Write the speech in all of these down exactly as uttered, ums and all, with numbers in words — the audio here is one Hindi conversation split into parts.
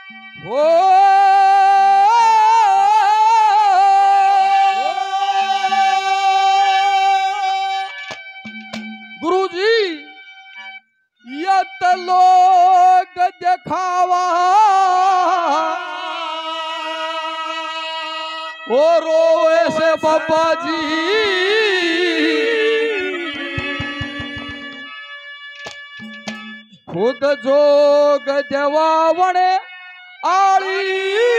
ओ गुरुजी या तो लोग दिखावा और रोए से बाबा जी खुद जोग देवावणे आली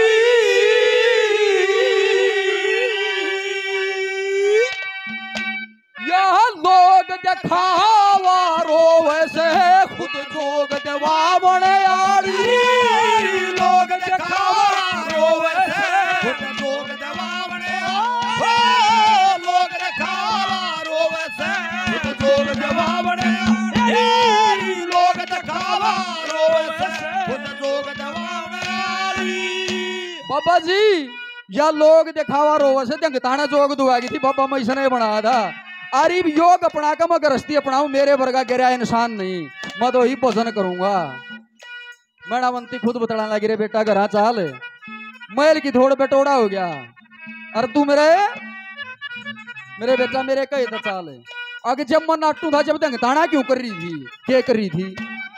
यह लोग दिखावा रोवे से खुद जोग देवावणे आली लोग दिखावा रोवे से खुद जोग देवावणे लोग दिखावा रोवे से खुद जोग देवावणे लोग दिखावा रोवे से खुद जोग देवावणे बाबा जी या लोग दिखावा रोवे से दंगताना जोग दुआगी थी बाबा मैं इसने बना था अरे योग अपना का मैं गृहस्थी अपनाऊं मेरे वर्गा गिरा इंसान नहीं मैं तो ही भजन करूंगा मैणावंती खुद बतला लगी रे बेटा घर चाल मैल की थोड़ बटोड़ा हो गया अरे तू मेरे मेरे बेटा मेरे कहे तो चाल आगे जब मैं नाटू था जब दंगताना क्यों कर रही थी क्या कर रही थी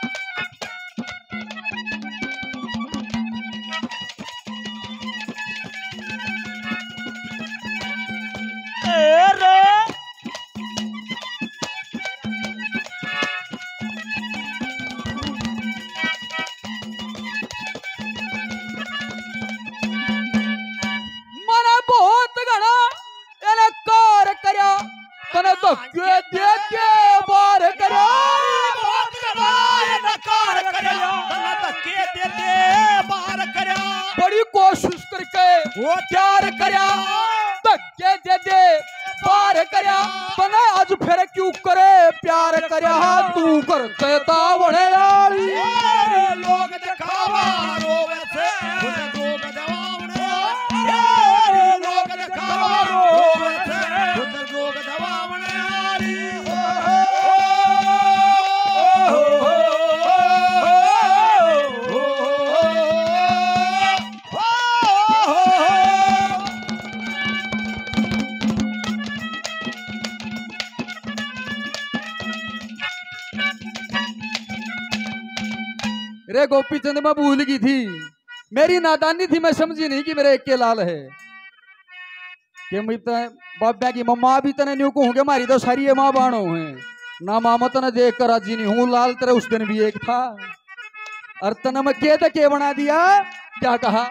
धक्के दे के बार करा बहुत गवाए नकार करा धक्के दे दे बार करा बड़ी कोशिश करके वो प्यार करा धक्के दे दे बार करा बने आज फिर क्यों करे प्यार करा तू करते तावड़े वाली लोग दिखावा रोवे से खुद जोग दवावड़े लोग दिखावा रोवे से खुद जोग दवावड़े रे गोपी चंद मैं भूल गई थी मेरी नादानी थी मैं समझी नहीं कि मेरे एक के लाल है कि मैं बाबा की मम्मा भी तने न्यू कहूँ हमारी तो सारी माँ बाणो है ना मामा तने देख कर राजी नहीं हूँ लाल तेरे उस दिन भी एक था और तने मैं के तो के बना दिया क्या कहा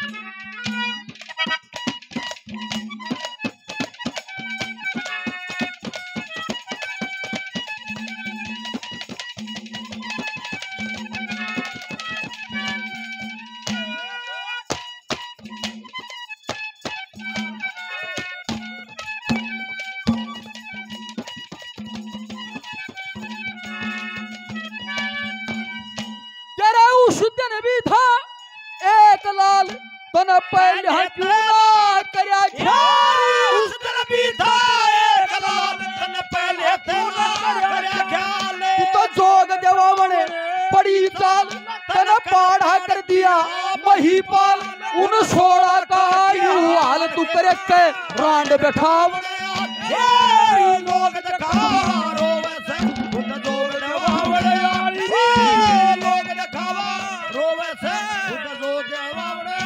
उस दिन भी था एक लाल तन पहले क्यों ना करया ख्याल उस दिन भी था एक लाल तन पहले क्यों ना करया ख्याल तू तो जोग देवावणे बड़ी चाल तन पाढ़ा कर दिया महीपाल उन सोड़ा का यूं हाल तू करे के रांड बैठाव लोग दिखावा रोवे से खुद जोग देवावणे लोग दिखावा रोवे से खुद जोग देवावणे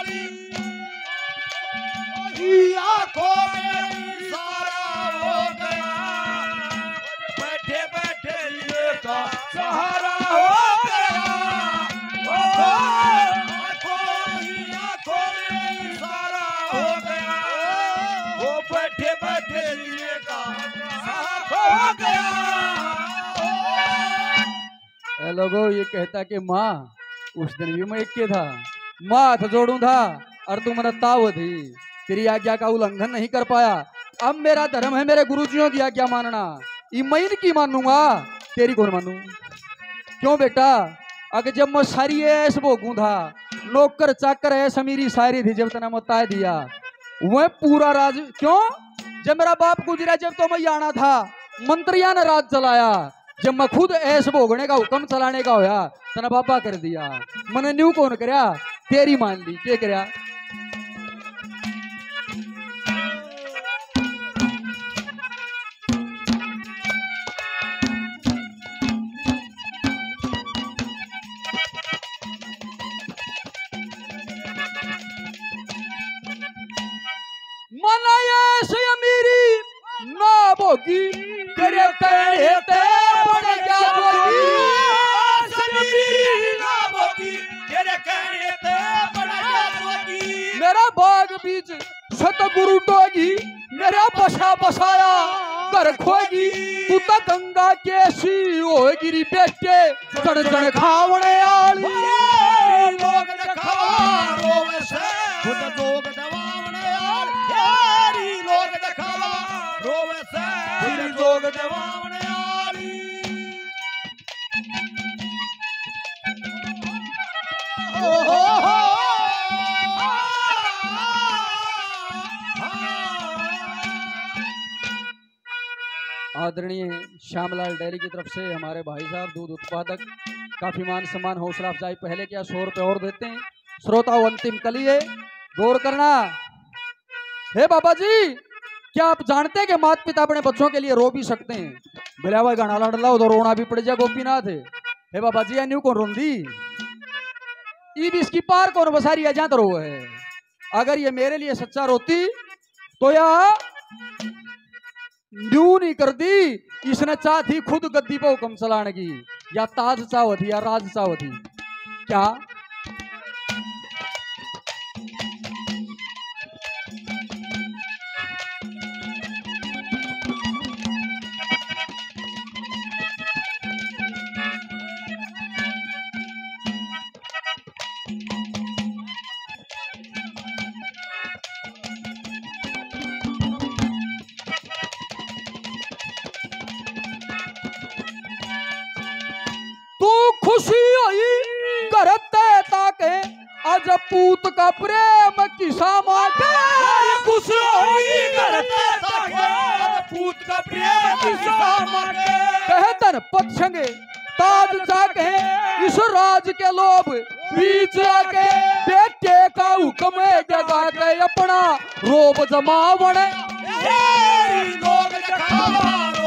आंखों में सारा हो गया बैठे बैठे ये का सहारा हो गया आंखों ही आंखों में सारा हो गया वो बैठे बैठे ये का सहारा हो गया ए लोगों ये कहता कि माँ उस दिन भी मैं एक के था माँ हाथ जोड़ू था और तू मेरा ताव थी तेरी आज्ञा का उल्लंघन नहीं कर पाया अब मेरा धर्म है मेरे गुरुजियों की आज्ञा मानना ये मैं इनकी मानूंगा तेरी कौन मानू क्यों बेटा अगर जब मैं सारी ऐसे भोगू था नौकर चाकर ऐसा मेरी सारी थी जब तना मता दिया वह पूरा राज क्यों जब मेरा बाप गुजरा जब तो मैं आना था मंत्रिया ने राज चलाया जब मैं खुद ऐस भोगने का हुक्म चलाने का होया तना बाबा कर दिया मैंने न्यू कौन करया तेरी मान ली के करया मना ऐसे मेरी ना भोगी तेरे कहने ते बन गया जोगी ना भोगी तेरे कहने ते बन गया जोगी मेरा बाग बीच सतगुरु टोगी मेरा बसा बसाया कर खोगी तू तो गंगा कैसी होगी री बेटे चढ़ चढ़ खावने आली लोग दिखावा रोवे से खुद जोग दवावने आली लोग दिखावा रोवे से खुद जोग दवावने आली ओ हो हो आदरणीय श्यामलाल डेयरी की तरफ से हमारे भाई साहब दूध उत्पादक काफी मान सम्मान हौसला अफजाई पहले क्या सौ रुपए और देते हैं श्रोताओं अंतिम कली है गौर करना हे बाबा जी क्या आप जानते हैं कि माता पिता अपने बच्चों के लिए रो भी सकते हैं भले भाई गाना लड़ला उधर रोना भी पड़ जाए गोपीनाथ है हे बाबा जी न्यू कौन रोंदी ई भी इसकी पार कौन बसारी है जहां तो रो है अगर ये मेरे लिए सच्चा रोती तो या न्यू नहीं कर दी इसने चाह थी खुद गद्दी पर हुक्म चलाने की या ताज चाह थी या राज चाह थी क्या खुशी हुई करते ताके आज पूत का प्रेम किसा माटे खुशी हुई करते ताके आज पूत का प्रेम किसा माटे कहतन पक्षंगे ताज जाके इस राज के लोभ बीच आके बेटे का हुक्म जगा के अपना रोब जमावण लोग दिखावा